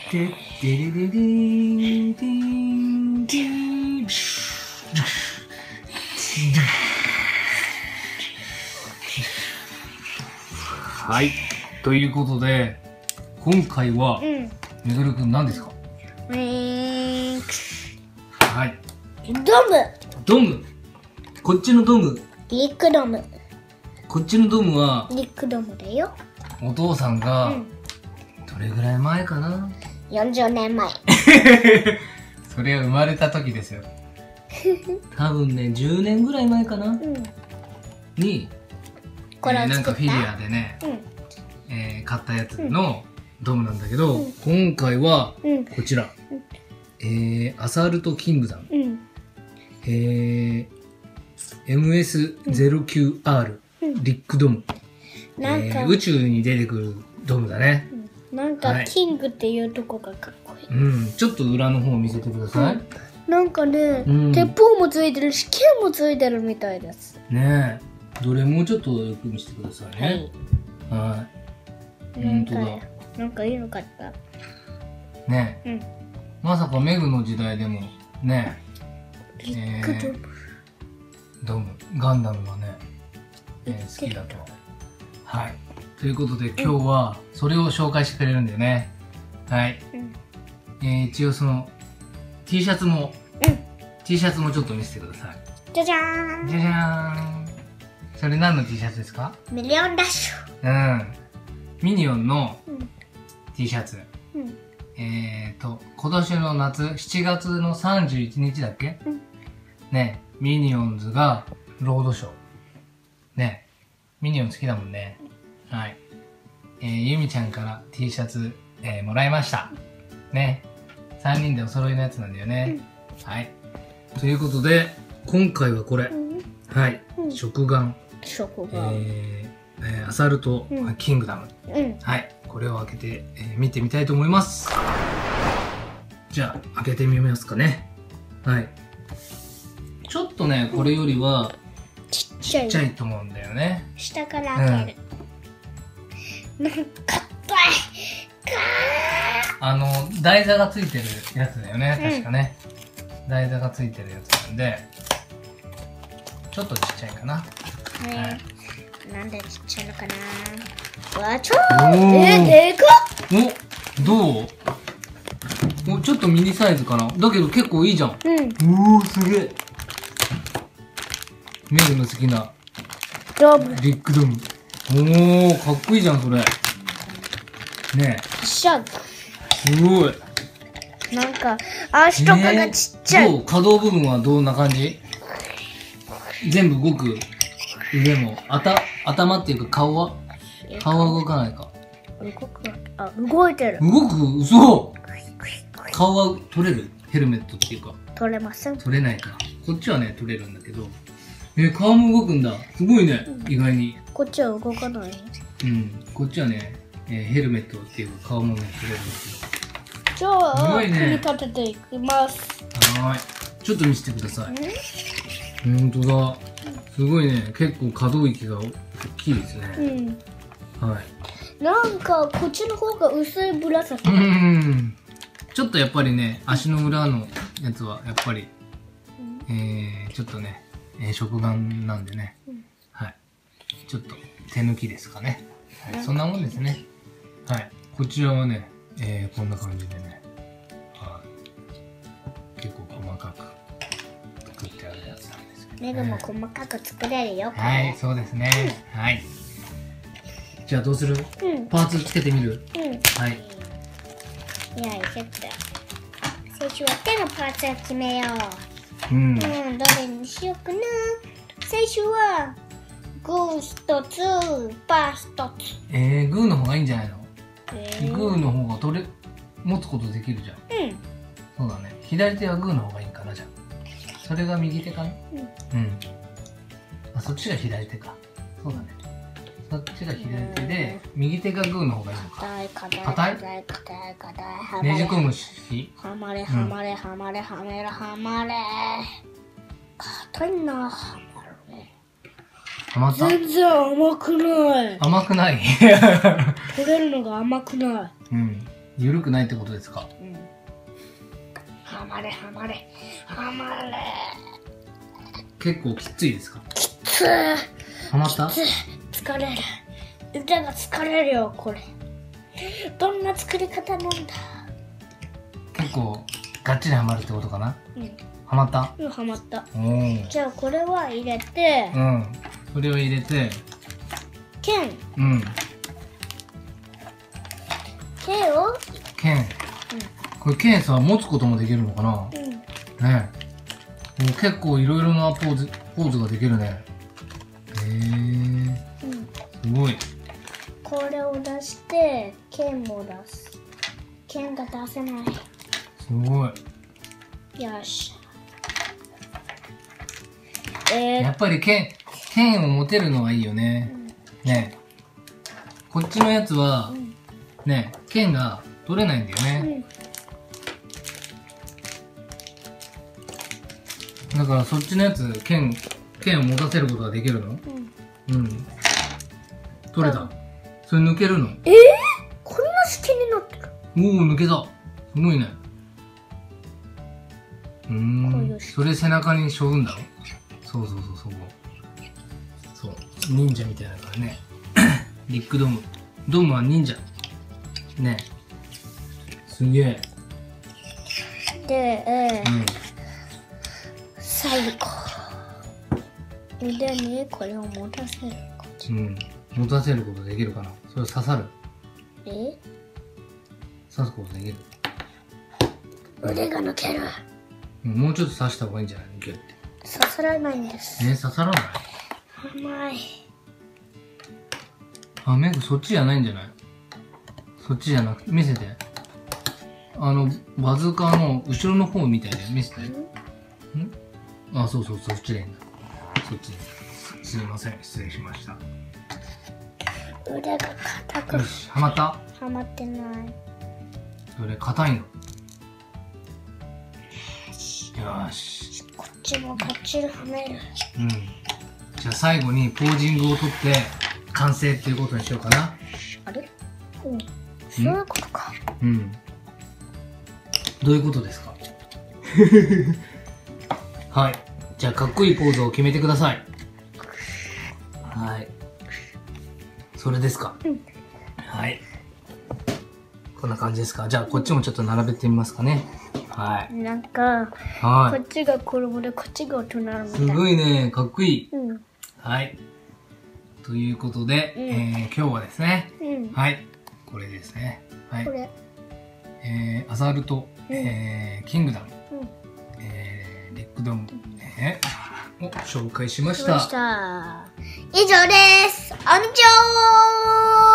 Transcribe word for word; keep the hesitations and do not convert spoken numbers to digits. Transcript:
てってれれれーんてんてんはい、ということで今回は、 うん。 めぐるくん何ですか？ ウィンク。 はい。 ドム。 ドム。こっちのドム。 リクドム。 こっちのドムはリクドムだよ。 お父さんが、 うん。 どれぐらい前かな？ よんじゅうねんまえ。 それは生まれた時ですよ。多分ね、じゅうねんぐらい前かな、 うん。 に、 これをえーなんかフィギ作ったュアでね、 うん。 えー買ったやつのドムなんだけど、 うん今回はうん。 こちら、 うんえーアサルトキングダム、 うん。 えー エムエスゼロきゅうアール、 うんリックドム、 なんか、 えー宇宙に出てくるドムだね。 うんなんはいかキングっていうとこがかっこいい。 うん、ちょっと裏の方を見せてください。 なんかね、 うん鉄砲もついてるし、剣もついてるみたいです。 ねえ、どれもちょっとよく見せてくださいね。はい。 なんか本当だ。 なんかいいのかった。 ねえ、 うん。 まさかメグの時代でもねリックドム。 ドムガンダムがね、えー好きだと。はい。ということで今日はそれを紹介してくれるんだよね。はい。 うん。 えー、一応その T シャツも、 うん。 T シャツもちょっと見せてください。 じゃじゃーん。 じゃじゃーん。それ何の T シャツですか？ ミリオンダッシうん。ミニオンのュ。うん。 T シャツ。 うん。 えーと、今年の夏、しちがつのさんじゅういちにちだっけ？ うん。 ね、ミニオンズがロードショー。ね、ミニオン好きだもんね。はい。えー、ゆみちゃんから T シャツ、えーもらいました。ね。さんにんでお揃いのやつなんだよね。はい。ということで、今回はこれ。 うん。 はい。 うん食玩。 食えが。 ーえーアサルト、 うんキングダム。 うん。 はい。これを開けて、えー見てみたいと思います。じゃあ、開けてみますかね。はい。ちょっとね、これよりはちっちゃい。 ちっちゃいと思うんだよね。 下から開ける。なんか硬い。 あの、台座がついてるやつだよね。 うん確かね。台座がついてるやつなんで、ちょっとちっちゃいかな。 ねえ、なんでちっちゃいのかな。わ、ちょおーーえ、でかっ。 お、どうお、ちょっとミニサイズかな。だけど結構いいじゃん。 うん。 おー、すげえ。メグの好きなドブ。 ビッグドム。おー、かっこいいじゃん、それ。ねシャグ。 え、すごい。 なんか、足とかがちっちゃい。 えーどう可動部分はどんな感じ？全部動く腕も、あた、頭っていうか顔は顔は動かないか。 動く。あ、動いてる。 動く？嘘！顔は取れる？ヘルメットっていうか。 取れません。 取れないか。こっちはね、取れるんだけど。えー、顔も動くんだ。すごいね、意外に。 こっちは動かない。 うん。こっちはね、えーヘルメットっていうか顔もね、取れるんですよ。 じゃあ、 すごいね組み立てていきます。 はーい。ちょっと見せてください。ほんとだ。すごいね。結構可動域が大きいですうね。 ん。 はい。 なんか、こっちの方が薄い紫。 うーん。ちょっとやっぱりね、足の裏のやつはやっぱり、えー、ちょっとね、えー、食玩なんでね。はい。ちょっと手抜きですかね。はい。そんなもんですね。はい。こちらはね、えー、こんな感じでね。はい。結構細かく作ってあるやつなんですけど、ね。 メグも細かく作れるよ。これはい、そうですね。はい。じゃあどうする？ うん。 パーツつけてみる？ うん。 はい。 いや、ちょっと。最初は手のパーツを決めよう。 うん。 うん、どれにしようかな。最初は、グー一つ、パー一つ。 えー、グーの方がいいんじゃないの？ えグーの方が取れ、持つことできるじゃん。 うん。 そうだね。左手はグーの方がいいかな、じゃあ。それが右手かな？ うん。 うん。あ、そっちが左手か。そうだね。そっちが左手で、右手がグーの方がいいのか。 硬い、硬い、 硬い硬い、硬い、硬い。 ねじ込む式？ はまれ、はまれ、はまれ、はめる、はまれ。硬いな、はまれ。 はまった？ 全然甘くない。 甘くない？ 取れるのが甘くない。 うん。 緩くないってことですか？ うん。はまれはまれはまれ。 結構きついですか？ きつー。 はまった？ きつい。疲れる。腕が疲れるよこれ。どんな作り方なんだ。 結構がっちりはまるってことかな？ うん。 はまった？ うん、はまった。 おお。 じゃあこれは入れて。 うん。それを入れて。 剣。 うん。 剣を。 剣。これ剣さ持つこともできるのかな？ うん。 ねえ。もう結構いろいろなポーズポーズができるね。へえ。うん。すごい。 これを出して剣も出す。剣が出せない。 すごい。 よし。えー、 やっぱり剣剣を持てるのはいいよね。うん、ねえ。こっちのやつは、うん、ねえ剣が取れないんだよね。うん、だからそっちのやつ剣剣を持たせることができるの？うん。うん。取れた。それ抜けるの？ えー、こんな式になってる。 おお、抜けた。すごいね。うーん。それ背中に背負うんだろ？そうそうそう、そこ。そう。忍者みたいだからね。ビッグドーム。ドームは忍者。ね。すげえ。 で、えー、うん、最後。腕にこれを持たせる感じ。 うん。持たせることできるかな？それ刺さる？ え？ 刺すことできる？ 腕が抜ける。 もうちょっと刺した方がいいんじゃない？抜けるって。 刺さらないんです。 え、刺さらない？ 甘い。 あ、メグそっちじゃないんじゃない？そっちじゃなくて、見せて。あの、バズーカの後ろの方みたいで見せて。ん？あ、そうそうそう、そっちでいいんだ。そっちで。すいません、失礼しました。 腕が硬く。 よし、はまった？ はまってない。 それ硬いの。よし。 こっちもがっちりはめる。 うん。じゃあ最後にポージングを取って完成っていうことにしようかな。 あれ？うん。そういうことか。 うん。どういうことですか？はい。じゃあかっこいいポーズを決めてください。はい。それですか？うん。はい。こんな感じですか？じゃあこっちもちょっと並べてみますかね。はい。 なんか、はい、こっちが衣でこっちが大人みたい。 すごいね。かっこいい。 うん。 はい。ということで、うん、えー、今日はですね、うん、はい。これですね。はい。これ。えー、アザルト、うん、えー、キングダム、うん、えー、レッグドーム、えー、を紹介しました。しました。以上です。あんちょー